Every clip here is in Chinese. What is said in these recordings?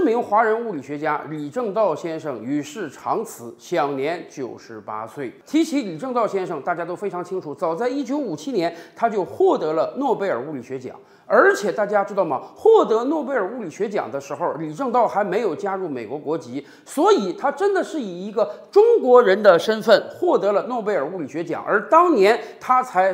名华人物理学家李政道先生与世长辞，享年98岁。提起李政道先生，大家都非常清楚，早在1957年他就获得了诺贝尔物理学奖。而且大家知道吗？获得诺贝尔物理学奖的时候，李政道还没有加入美国国籍，所以他真的是以一个中国人的身份获得了诺贝尔物理学奖。而当年他才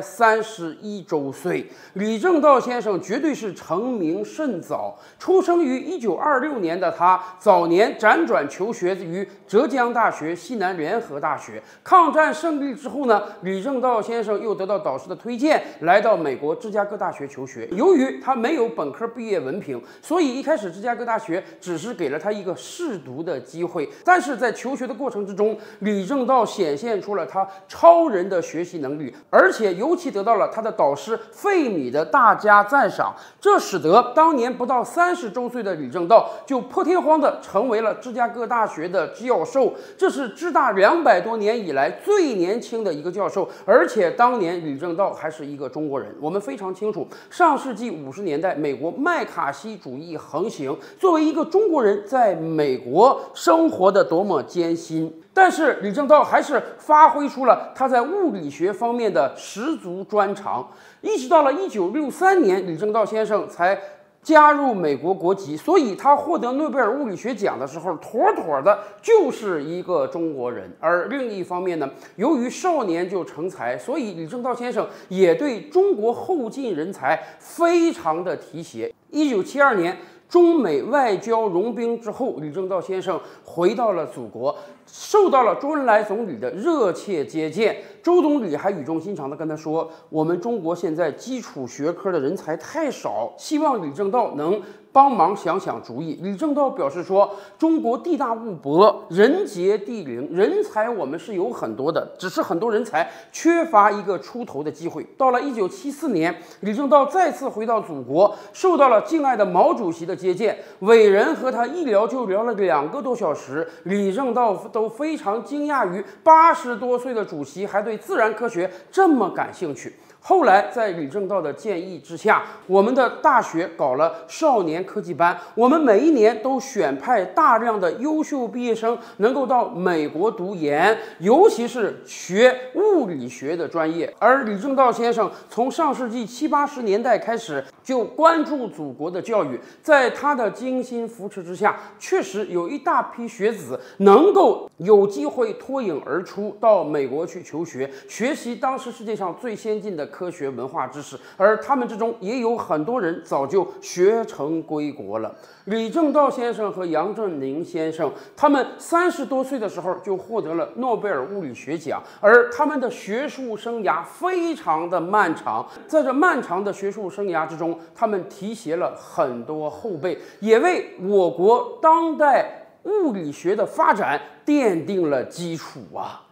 31周岁。李政道先生绝对是成名甚早，出生于1926年的他，早年辗转求学于浙江大学、西南联合大学。抗战胜利之后呢，李政道先生又得到导师的推荐，来到美国芝加哥大学求学。由于他没有本科毕业文凭，所以一开始芝加哥大学只是给了他一个试读的机会。但是在求学的过程之中，李政道显现出了他超人的学习能力，而且尤其得到了他的导师费米的大加赞赏。这使得当年不到30周岁的李政道就破天荒地成为了芝加哥大学的教授，这是芝大200多年以来最年轻的一个教授。而且当年李政道还是一个中国人。我们非常清楚，上世纪50年代，美国麦卡锡主义横行，作为一个中国人在美国生活的多么艰辛。但是李政道还是发挥出了他在物理学方面的十足专长。一直到了1963年，李政道先生才加入美国国籍，所以他获得诺贝尔物理学奖的时候，妥妥的就是一个中国人。而另一方面呢，由于少年就成才，所以李政道先生也对中国后进人才非常的提携。1972年，中美外交融冰之后，李政道先生回到了祖国，受到了周恩来总理的热切接见。周总理还语重心长地跟他说：“我们中国现在基础学科的人才太少，希望李政道能帮忙想想主意。”李政道表示说：“中国地大物博，人杰地灵，人才我们是有很多的，只是很多人才缺乏一个出头的机会。”到了1974年，李政道再次回到祖国，受到了敬爱的毛主席的接见，伟人和他一聊就聊了2个多小时。李政道都非常惊讶于80多岁的主席还对自然科学这么感兴趣。后来，在李政道的建议之下，我们的大学搞了少年科技班，我们每一年都选派大量的优秀毕业生能够到美国读研，尤其是学物理学的专业。而李政道先生从上世纪70、80年代开始就关注祖国的教育，在他的精心扶持之下，确实有一大批学子能够有机会脱颖而出，到美国去求学，学习当时世界上最先进的科学文化知识。而他们之中也有很多人早就学成归国了。李政道先生和杨振宁先生，他们30多岁的时候就获得了诺贝尔物理学奖，而他们的学术生涯非常的漫长。在这漫长的学术生涯之中，他们提携了很多后辈，也为我国当代物理学的发展奠定了基础啊。